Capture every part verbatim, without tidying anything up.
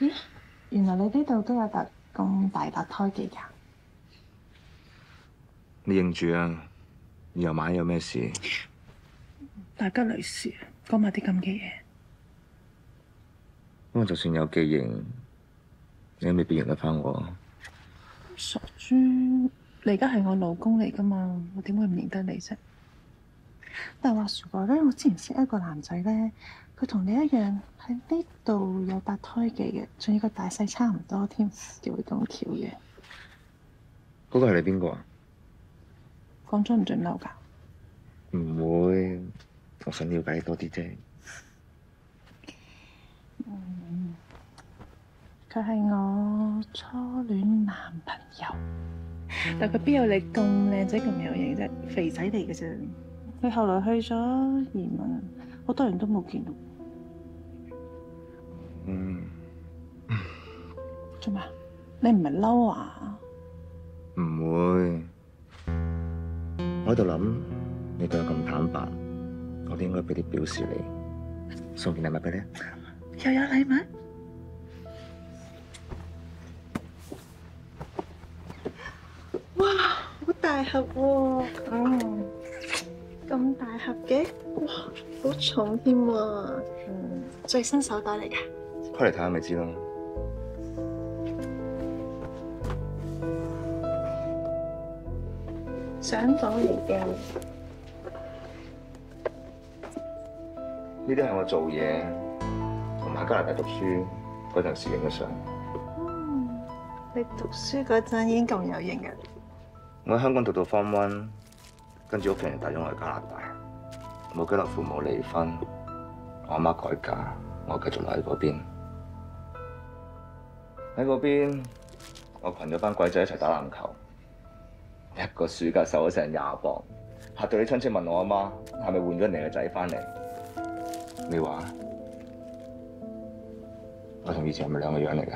咦？原來你呢度都有笪咁大笪胎記㗎？ 你認住啊！以後萬一有咩事， 大吉利是，講埋啲咁嘅嘢。 不過就算有記認，你都未必認得翻我。 傻豬，你而家係我老公嚟㗎嘛？我點會唔認得你啫？但係話時話咧，我之前識一個男仔咧，佢同你一樣喺呢度有笪胎記嘅，仲要個大細差唔多添，叫會咁巧嘅。 嗰個係你邊個啊？ 講咗唔准嬲㗎。 唔會，我想了解你多啲啫。 嗯，佢係我初戀男朋友，但佢邊有你咁靚仔咁有型啫？肥仔嚟嘅啫。佢後來去咗移民，好多人都冇見到。 嗯。 做咩？你唔係嬲啊？ 唔會。我喺度諗，你對我咁坦白，我都應該俾啲表示你，送件禮物俾你。 又有禮物？哇，好大盒喎！嗯，咁大盒嘅，哇，好重添喎！嗯，最新手袋嚟㗎。 開嚟睇下咪知咯。 相袋嚟嘅。 呢啲係我做嘢同埋加拿大讀書嗰陣時影嘅相。 嗯，你讀書嗰陣已經咁有型嘅。 我喺香港讀到 Form One， 跟住屋企人帶咗我去加拿大，冇幾耐父母離婚，我阿媽改嫁，我繼續留喺嗰邊。喺嗰邊，我群咗班鬼仔一齊打籃球，一個暑假瘦咗成廿磅，嚇到啲親戚問我阿媽係咪換咗人哋嘅仔翻嚟？你話我同以前係咪兩個樣嚟㗎？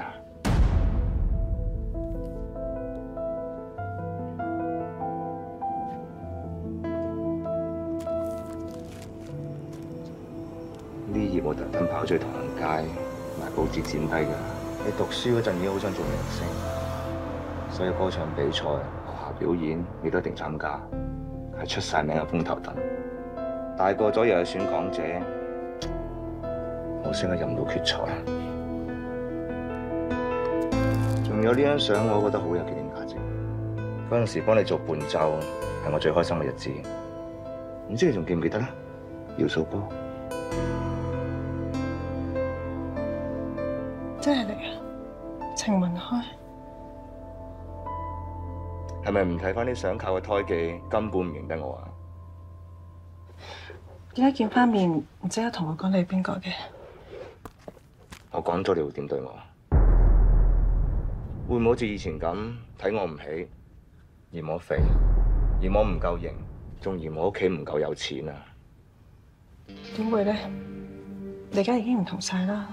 呢頁我特登跑出去唐人街買報紙剪低㗎。你讀書嗰陣已經好想做明星，所以歌唱比賽、學校表演你都一定參加，係出晒名嘅風頭躉。大個咗又去選港姐。我先係入唔到決賽，仲有呢張相，我覺得好有紀念價值。嗰陣時幫你做伴奏，係我最開心嘅日子。唔知你仲記唔記得咧？姚素波， 真係嚟啊！程文開， 係咪唔睇翻啲相靠嘅胎記，根本唔認得我啊？ 點解見翻面唔即刻同我講你係邊個嘅？ 我講咗你會點對我？會唔會好似以前咁睇我唔起，嫌我肥，嫌我唔夠型，仲嫌我屋企唔夠有錢啊？ 點會咧？你而家已經唔同晒啦。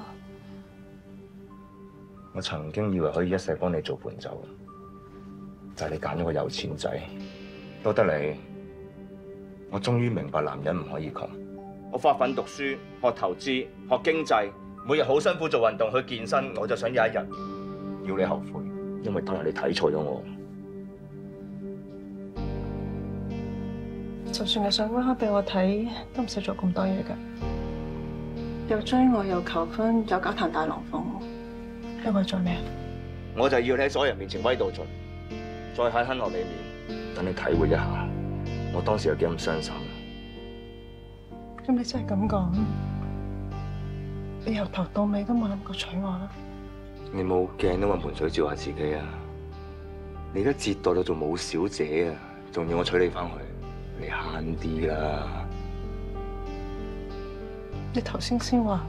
我曾經以為可以一世幫你做伴奏，就係你揀咗個有錢仔。多得你，我終於明白男人唔可以窮。我發奮讀書，學投資，學經濟。每日好辛苦做運動去健身，我就想有一日要你後悔，因為當日你睇錯咗我。 就算你想屈開俾我睇，都唔使做咁多嘢㗎。又追我，又求婚，又搞壇大龍鳳，你為咗咩？ 我就要你喺所有人面前威到盡，再狠狠落你面，等你體會一下我當時有幾咁傷心。 咁你真係咁講？你由頭到尾都冇諗過娶我啦？ 你冇鏡都揾盆水照下自己啊！你而家折墮到做舞小姐啊，仲要我娶你翻去，你慳啲啦！ 你頭先先話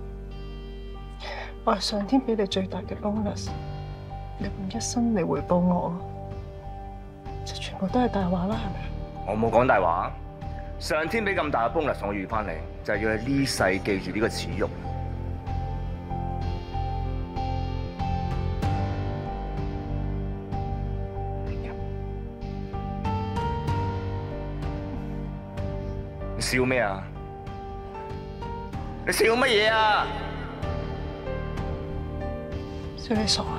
我係上天俾你最大嘅 bonus， 你用一生嚟回報我，就全部都係大話啦，係咪？ 我冇講大話，上天俾咁大嘅 bonus 我遇翻嚟，就係要你呢世記住呢個恥辱。你笑咩啊？你笑乜嘢啊？ 笑你傻啊！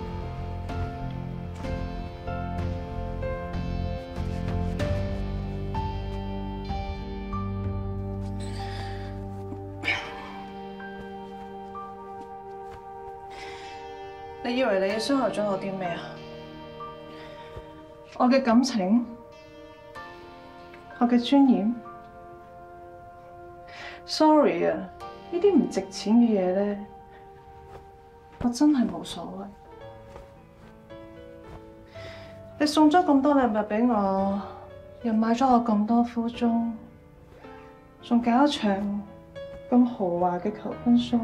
你以為你傷害咗我啲咩啊？我嘅感情，我嘅尊嚴。Sorry 啊，呢啲唔值錢嘅嘢咧，我真係冇所謂。你送咗咁多禮物俾我，又買咗我咁多敷鐘，仲搞一場咁豪華嘅求婚 show。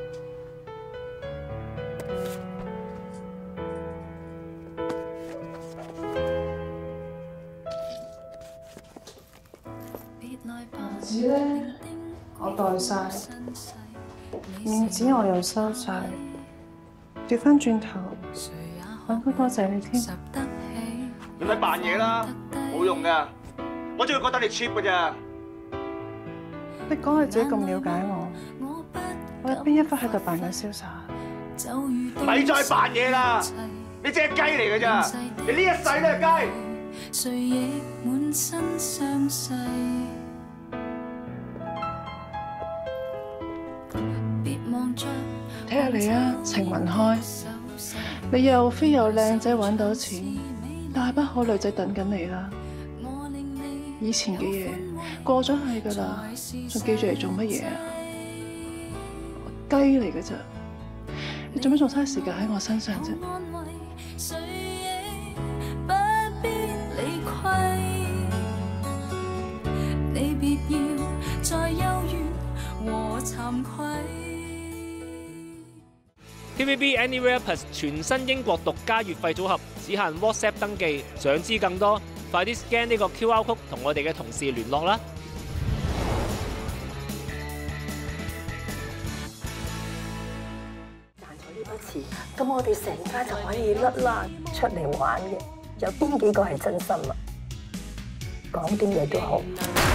紙咧，我袋晒，面紙我又收晒，調翻轉頭，我都多謝你添。 你咪扮嘢啦，冇用噶，我仲係覺得你 cheap 噶咋。 你講你自己咁了解我，我有邊一忽喺度扮緊瀟灑？ 咪再扮嘢啦，你只係雞嚟噶咋，你呢一世都係雞。 睇下你啊，情雲開，你又飛又靚仔揾到錢，大把好女仔等緊你啦。以前嘅嘢過咗去噶啦，仲記住嚟做乜嘢啊？雞嚟噶咋？你做咩仲嘥時間喺我身上啫？ T V B Anywhere Plus 全新英國獨家月費組合，只限 WhatsApp 登記。想知更多，快啲 scan 呢個 Q R code 同我哋嘅同事聯絡啦！ 賺咗呢筆錢，咁我哋成家就可以甩啦出嚟玩嘅。有邊幾個係真心啊？講啲嘢都好，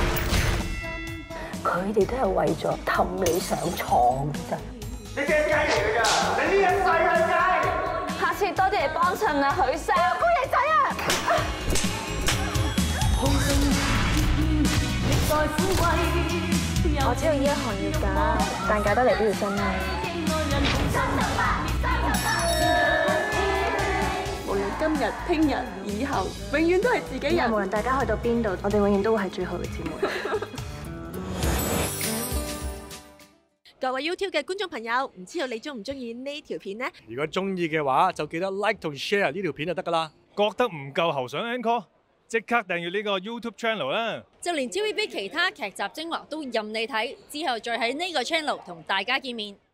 佢哋都係為咗氹你上床嘅啫。 你隻雞嚟㗎咋？你呢一世係雞。 下次多啲嚟幫襯啊，許生。姑爺仔啊！我知道呢一行要假，但假得嚟都要真啊！ 無論今日、聽日、以後，永遠都係自己人。 無論大家去到邊度，我哋永遠都會係最好嘅姊妹。 各位 YouTube 嘅觀眾朋友，唔知道你中唔中意呢條片呢？ 如果中意嘅話，就記得 like 同 share 呢條片就得㗎啦。 覺得唔夠喉上 Encore， 即刻訂閱呢個 YouTube channel 啦！ 就連 T V B 其他劇集精華都任你睇，之後再喺呢個 channel 同大家見面。